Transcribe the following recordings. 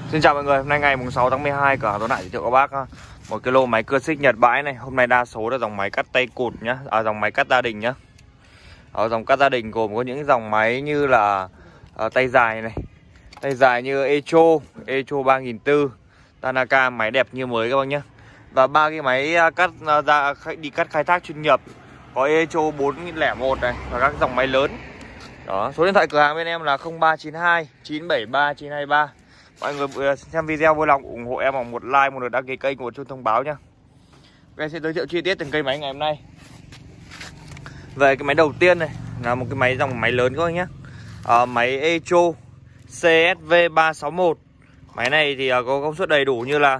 Xin chào mọi người, hôm nay ngày 6 tháng 12 cửa hàng Tuấn Hải giới thiệu các bác một cái lô máy cưa xích Nhật bãi này. Hôm nay đa số là dòng máy cắt tay cụt nhá, dòng máy cắt gia đình nhá. Dòng cắt gia đình gồm có những dòng máy như là tay dài này, tay dài như Echo 3400, Tanaka, máy đẹp như mới các bác nhá. Và ba cái máy cắt ra đi cắt khai thác chuyên nghiệp có Echo 401 này và các dòng máy lớn. Đó, số điện thoại cửa hàng bên em là 0392 973 923. Mọi người xem video vui lòng ủng hộ em bằng một like, một lượt đăng ký kênh, một chuông thông báo nhá. Em sẽ giới thiệu chi tiết từng cây máy ngày hôm nay. Về cái máy đầu tiên này là một cái máy dòng máy lớn các bác nhé. Máy Echo CSV 361. Máy này thì có công suất đầy đủ như là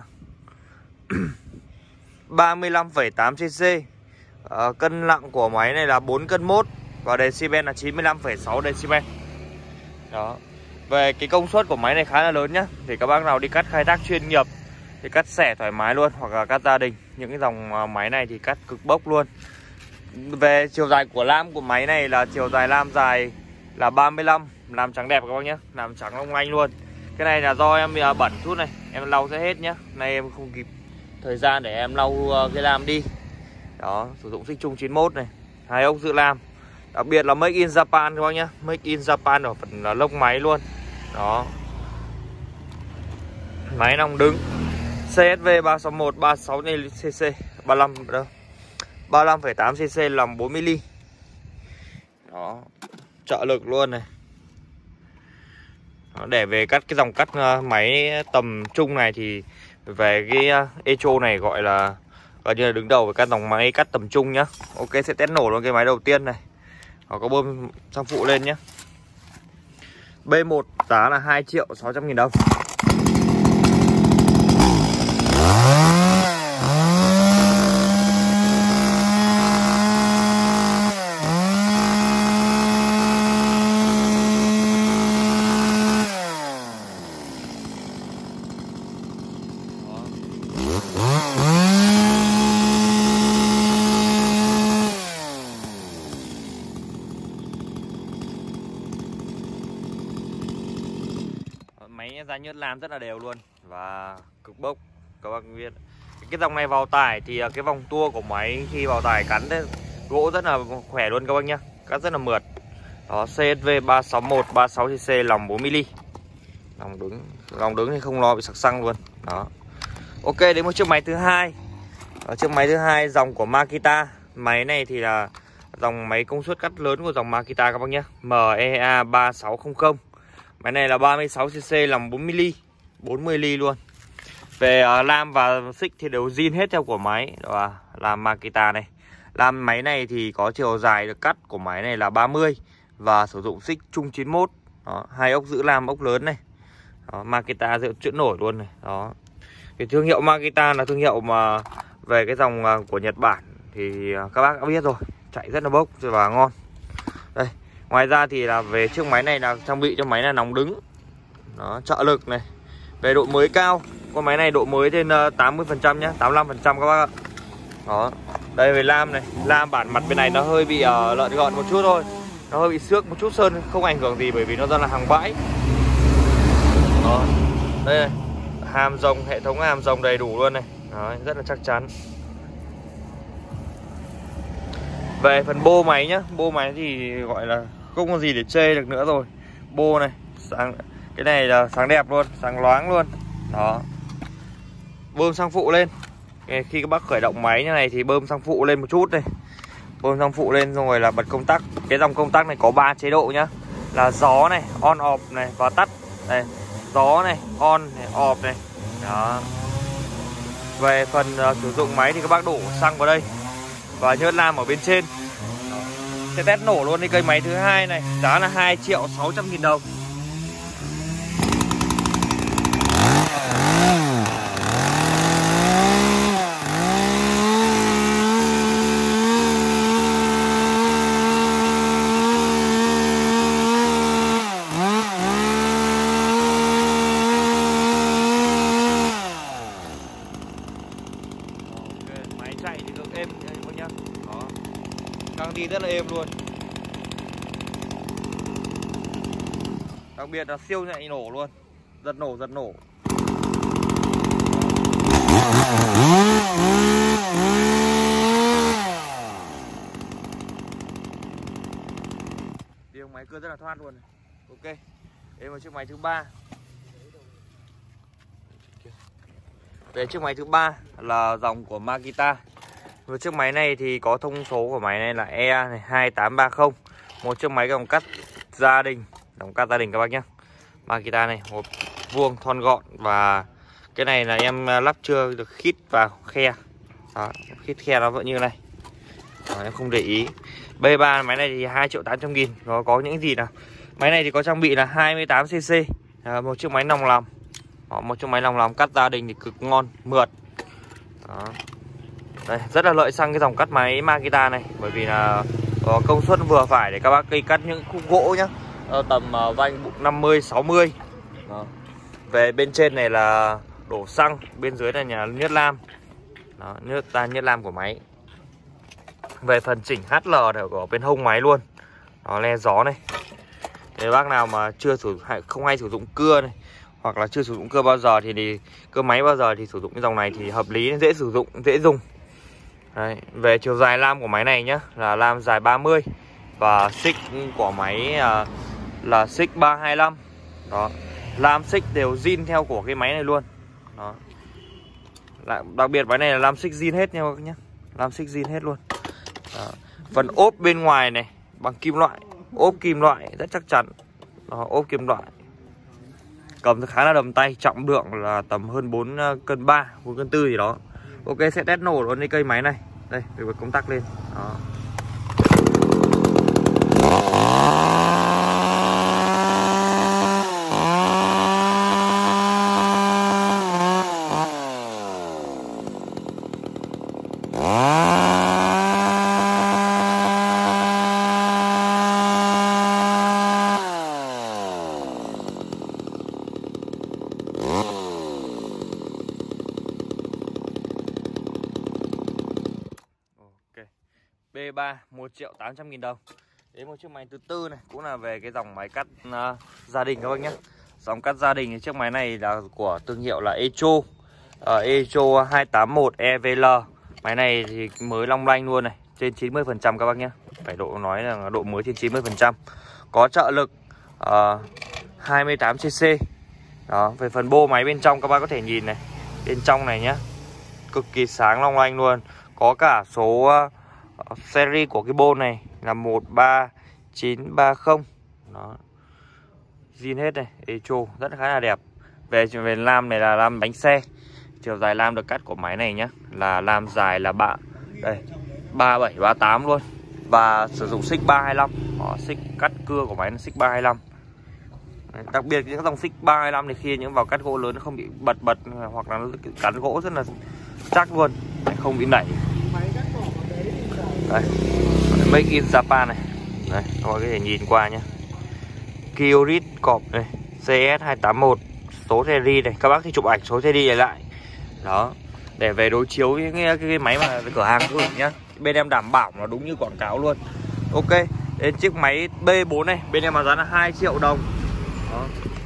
35,8 cc. Cân nặng của máy này là 4 cân 1 và decibel là 95,6 decibel. Đó. Về cái công suất của máy này khá là lớn nhá. Thì các bác nào đi cắt khai thác chuyên nghiệp thì cắt xẻ thoải mái luôn, hoặc là cắt gia đình. Những cái dòng máy này thì cắt cực bốc luôn. Về chiều dài của lam của máy này là chiều dài lam dài là 35. Làm trắng đẹp các bác nhé, làm trắng long lanh luôn. Cái này là do em bị bẩn chút này, em lau sẽ hết nhá. Nay em không kịp thời gian để em lau cái lam đi. Đó, sử dụng xích chung 91 này, 2 ốc giữ lam. Đặc biệt là Make in Japan các bác nhé, Make in Japan ở phần lông máy luôn. Đó. Máy nòng đứng CSV 361 36cc 35,8 cc lòng 4mm. Đó. Trợ lực luôn này. Đó, để về cắt cái dòng cắt máy tầm trung này thì về cái Echo này gọi như là đứng đầu với các dòng máy cắt tầm trung nhá. Ok, sẽ test nổ luôn cái máy đầu tiên này. Họ có bơm xăng phụ lên nhé. B1 giá là 2.600.000 đồng. Máy ra nhớt lam rất là đều luôn và cực bốc các bác biết. Cái dòng này vào tải thì cái vòng tua của máy khi vào tải cắn gỗ rất là khỏe luôn các bác nhá, cắt rất là mượt. Đó, CSV 361 36cc lòng 4mm. Lòng đứng thì không lo bị sặc xăng luôn. Đó. Ok, đến một chiếc máy thứ hai. Chiếc máy thứ hai dòng của Makita. Máy này thì là dòng máy công suất cắt lớn của dòng Makita các bác nhé, MEA 3600. Máy này là 36cc lòng 4mm, 40mm luôn. Về lam và xích thì đều zin hết theo của máy. Đó là Makita này. Lam máy này thì có chiều dài được cắt của máy này là 30 và sử dụng xích chung 91. Đó, 2 ốc giữ lam, ốc lớn này. Đó, Makita giữ chữ nổi luôn này. Đó. Cái thương hiệu Makita là thương hiệu mà về cái dòng của Nhật Bản thì các bác đã biết rồi, chạy rất là bốc và ngon. Đây, ngoài ra thì là về chiếc máy này là trang bị cho máy là nòng đứng. Đó, trợ lực này. Về độ mới cao, con máy này độ mới trên 80% nhá, 85% các bác ạ. Đó. Đây về lam này, lam bản mặt bên này nó hơi bị lợn gợn một chút thôi. Nó hơi bị xước một chút sơn, không ảnh hưởng gì bởi vì nó rất là hàng bãi. Đó. Đây này, hàm rồng, hệ thống hàm rồng đầy đủ luôn này. Đó, rất là chắc chắn. Về phần bô máy nhá, bô máy thì gọi là không có gì để chê được nữa rồi. Bô này, cái này là sáng đẹp luôn, sáng loáng luôn. Đó. Bơm xăng phụ lên. Khi các bác khởi động máy như này thì bơm xăng phụ lên một chút này. Bơm xăng phụ lên rồi là bật công tắc. Cái dòng công tắc này có 3 chế độ nhá. Là gió này, on off này và tắt. Đây, gió này, on này, off này. Đó. Về phần sử dụng máy thì các bác đổ xăng vào đây và nhớt lam ở bên trên. Đó. Sẽ test nổ luôn đi cây máy thứ hai này, giá là 2.600.000 đồng. Máy chạy thì được êm các bác nhá. Đó. Đang đi rất là êm luôn. Đặc biệt là siêu nhạy nổ luôn. Giật nổ. Điều máy cưa rất là thoát luôn. Ok. Đây là chiếc máy thứ ba. Về chiếc máy thứ ba là dòng của Makita. Với chiếc máy này thì có thông số của máy này là E2830. Một chiếc máy dòng cắt gia đình, các bác nhé. Makita này, hộp vuông thon gọn. Và cái này là em lắp chưa được khít vào khe. Đó, khít khe nó vẫn như này. Đó, em không để ý. B3 máy này thì 2.800.000. Nó có những gì nào? Máy này thì có trang bị là 28cc. Một chiếc máy nòng lòng. Đó, một chiếc máy nòng lòng cắt gia đình thì cực ngon, mượt. Đó. Đây, rất là lợi xăng cái dòng cắt máy Makita này. Bởi vì là có công suất vừa phải để các bác cây cắt những khúc gỗ nhá. Tầm vanh bụng 50-60. Về bên trên này là đổ xăng, bên dưới là nhà nhớt lam. Đó, nhớt lam của máy. Về phần chỉnh HL này của bên hông máy luôn. Đó, le gió này. Nếu bác nào mà không hay sử dụng cưa này, hoặc là chưa sử dụng cưa bao giờ thì cưa máy bao giờ thì sử dụng cái dòng này thì hợp lý, dễ sử dụng, dễ dùng. Đấy, về chiều dài lam của máy này nhá là lam dài 30 và xích của máy là xích 325. Đó, lam xích đều zin theo của cái máy này luôn. Đó. Đặc biệt máy này là lam xích zin hết nha các nhé. Lam xích zin hết luôn. Đó. Phần ốp bên ngoài này bằng kim loại, ốp kim loại rất chắc chắn. Đó, ốp kim loại. Cầm khá là đầm tay, trọng lượng là tầm hơn 4 cân 3, 4 cân 4 gì đó. Ok, sẽ test nổ luôn cái cây máy này. Đây, để bật công tắc lên. Đó. B3 1.800.000 đồng. Đến một chiếc máy thứ tư này cũng là về cái dòng máy cắt gia đình các bác nhé. Dòng cắt gia đình thì chiếc máy này là của thương hiệu là Echo. Echo 281 EVL. Máy này thì mới long lanh luôn này, trên 90% các bác nhé. Phải nói là độ mới trên 90%. Có trợ lực 28cc. Đó, về phần bô máy bên trong các bác có thể nhìn này. Bên trong này nhá, cực kỳ sáng long lanh luôn. Có cả số series của cái bô này là 13930. Đó, zin hết này, Echo rất khá là đẹp. Về lam này là lam bánh xe. Chiều dài lam được cắt của máy này nhá là lam dài là 37 38 luôn. Và sử dụng xích 325. Đó, xích cắt cưa của máy là xích 325. Đặc biệt những dòng xích 325 thì khi những vào cắt gỗ lớn nó không bị bật hoặc là nó cắn gỗ rất là chắc luôn, không bị nảy. Đây, Make in Japan này. Đây, các bạn có thể nhìn qua nhé. Kyorit cọp này, CS281 số series này, các bác thì chụp ảnh số series này lại. Đó, để về đối chiếu với cái máy mà cửa hàng gửi nhá. Bên em đảm bảo nó đúng như quảng cáo luôn. Ok, đến chiếc máy B4 này, bên em mà giá là 2 triệu đồng. Đó.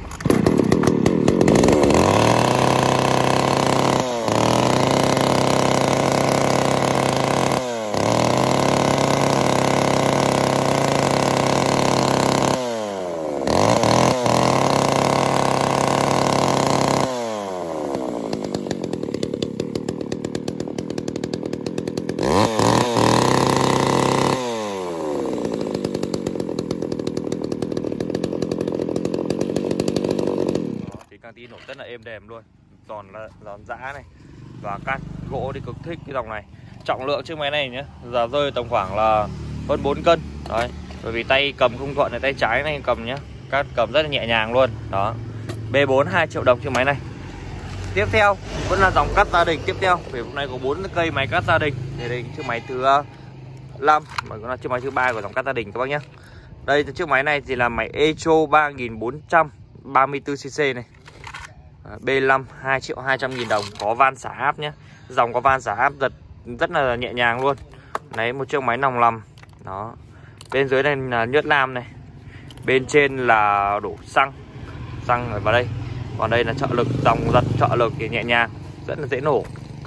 Tí nổ rất là êm đềm luôn, giòn giã này, và cắt gỗ thì cực thích cái dòng này. Trọng lượng chiếc máy này nhé giờ rơi tầm khoảng là hơn 4 cân đấy, bởi vì tay cầm không thuận này, tay trái này cầm nhá, cắt cầm rất là nhẹ nhàng luôn. Đó, B4 2 triệu đồng chiếc máy này. Tiếp theo vẫn là dòng cắt gia đình tiếp theo, vì hôm nay có 4 cây máy cắt gia đình. Đây chiếc máy thứ 5 mà cũng là chiếc máy thứ 3 của dòng cắt gia đình các bác nhé. Đây chiếc máy này thì là máy Echo 3434cc này. B5 2.200.000 đồng, có van xả áp nhé. Dòng có van xả áp rất là nhẹ nhàng luôn. Đấy, một chiếc máy nòng lầm. Đó. Bên dưới này là nhớt lam này. Bên trên là đổ xăng ở vào đây. Còn đây là trợ lực, dòng giật trợ lực thì nhẹ nhàng, rất là dễ nổ.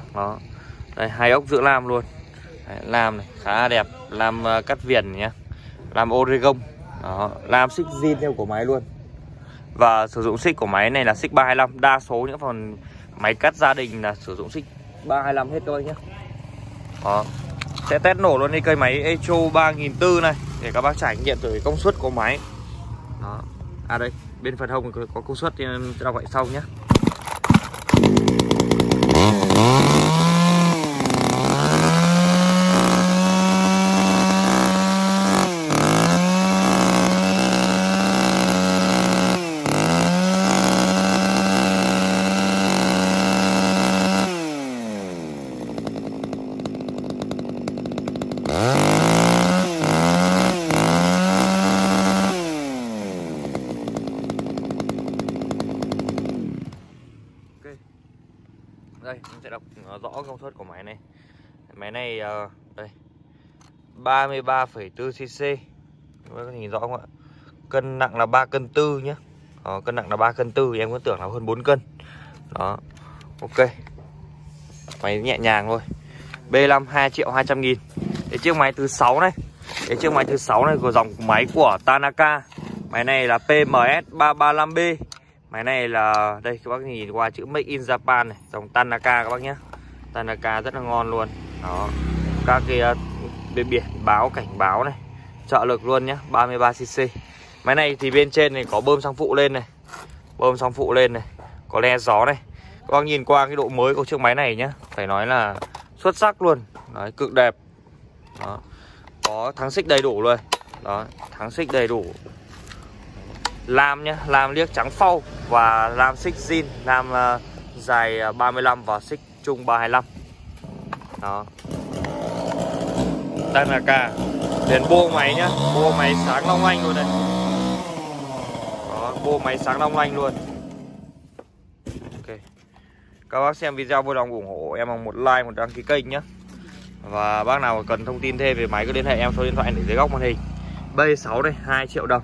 Đó. Đây, 2 ốc giữ lam luôn. Đấy, lam này khá đẹp, lam cắt viền nhé, lam Oregon. Đó, lam xích zin theo của máy luôn. Và sử dụng xích của máy này là xích 325. Đa số những phần máy cắt gia đình là sử dụng xích 325 hết các bác nhé. Đó. Sẽ test nổ luôn đi cây máy Echo 3400 này để các bác trải nghiệm thử công suất của máy. Đó. À đây, bên phần hông có công suất thì đọc vậy sau nhé. Đây, mình sẽ đọc rõ công suất của máy này. Máy này đây 33,4 cc. Các bác nhìn rõ không ạ? Cân nặng là 3 cân 4 nhé. Cân nặng là 3 cân 4, em cứ tưởng là hơn 4 cân. Đó. Ok. Máy nhẹ nhàng thôi. B5 2.200.000. Cái chiếc máy thứ 6 này. Cái chiếc máy thứ 6 này của dòng máy của Tanaka. Máy này là PMS 335B. Máy này là đây, các bác nhìn qua chữ Make in Japan này, dòng Tanaka các bác nhé. Tanaka rất là ngon luôn. Đó. Các cái biển báo cảnh báo này, trợ lực luôn nhé, 33cc. Máy này thì bên trên này có bơm xăng phụ lên này. Bơm xăng phụ lên này, có le gió này. Các bác nhìn qua cái độ mới của chiếc máy này nhé, phải nói là xuất sắc luôn. Đấy, cực đẹp. Đó. Có thắng xích đầy đủ luôn. Đó, thắng xích đầy đủ. Lam nhé, lam liếc trắng phau và lam xích zin, lam dài 35 và xích chung 325. Đó. Tanaka. Đến bô máy nhá, bô máy sáng long lanh luôn đây. Đó, bô máy sáng long lanh luôn. Ok. Các bác xem video vui lòng ủng hộ em bằng một like, một đăng ký kênh nhé. Và bác nào cần thông tin thêm về máy cứ liên hệ em số điện thoại để dưới góc màn hình. B6 đây, 2 triệu đồng.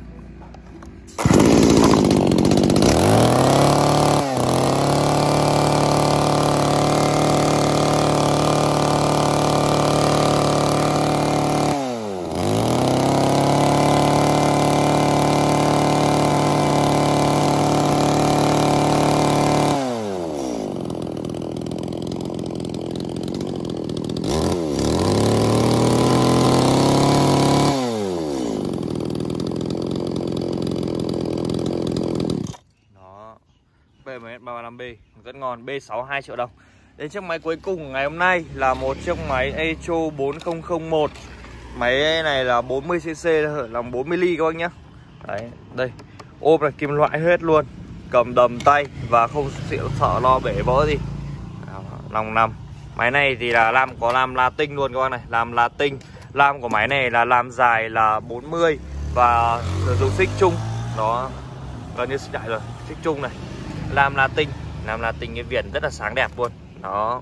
PMS 335B rất ngon. B6 2 triệu đồng. Đến chiếc máy cuối cùng ngày hôm nay là một chiếc máy Echo 4001. Máy này là 40cc, là 40 ly các bác nhé. Đấy, đây ốp là kim loại hết luôn, cầm đầm tay và không sợ lo bể vỡ gì. Lòng nằm. Máy này thì là lam, có lam Latin luôn các bác này, lam Latin. Lam của máy này là lam dài là 40 và sử dụng xích chung. Đó, gần như xích đại rồi, xích chung này. Lam Latin cái viền rất là sáng đẹp luôn. Đó.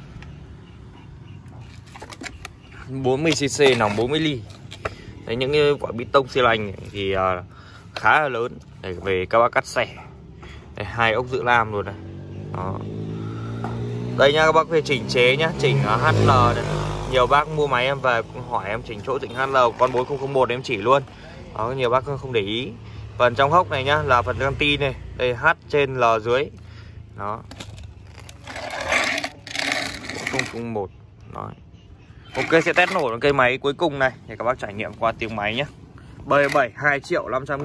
40cc nòng 40 ly. Đấy, những cái quả bê tông xi lanh thì khá là lớn để về các bác cắt xẻ. Đây, 2 ốc giữ lam luôn này. Đó. Đây nha, các bác về chỉnh chế nhá, chỉnh HL này. Nhiều bác mua máy em về hỏi em chỉnh chỗ chỉnh HL con 4001 em chỉ luôn. Đó, nhiều bác không để ý. Phần trong hốc này nhá là phần canti này, đây H trên L dưới. Đó. 001. Đó. Ok, sẽ test nổ cây máy cuối cùng này để các bác trải nghiệm qua tiếng máy nhé. B7 2.500.000.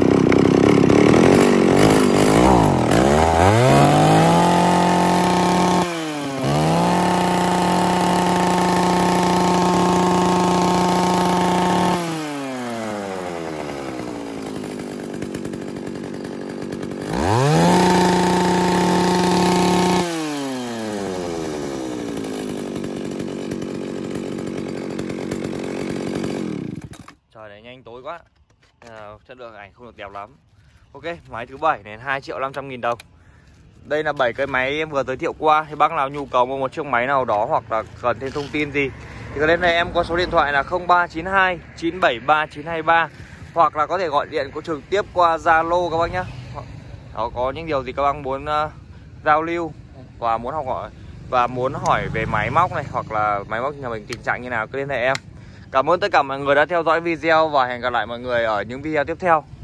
Trời này nhanh tối quá, chất lượng ảnh không được đẹp lắm. Ok, máy thứ 7 này 2.500.000 đồng. Đây là 7 cái máy em vừa giới thiệu qua. Thì bác nào nhu cầu mua một chiếc máy nào đó hoặc là cần thêm thông tin gì thì có đến đây em có số điện thoại là 0392 973 923, hoặc là có thể gọi điện trực tiếp qua Zalo các bác nhé. Đó, có những điều gì các bác muốn giao lưu và muốn học hỏi và muốn hỏi về máy móc này hoặc là máy móc nhà mình tình trạng như nào cứ liên hệ em. Cảm ơn tất cả mọi người đã theo dõi video và hẹn gặp lại mọi người ở những video tiếp theo.